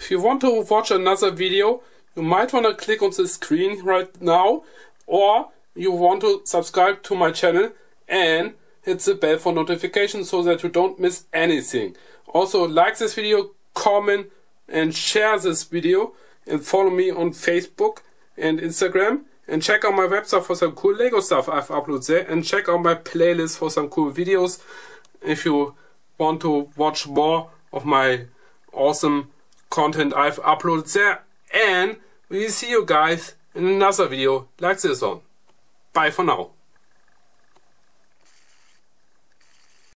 If you want to watch another video, you might want to click on the screen right now, or you want to subscribe to my channel and hit the bell for notifications so that you don't miss anything. Also, like this video, comment and share this video, and follow me on Facebook and Instagram, and check out my website for some cool Lego stuff I've uploaded there, and check out my playlist for some cool videos if you want to watch more of my awesome content I've uploaded there. And we'll see you guys in another video like this one. Bye for now.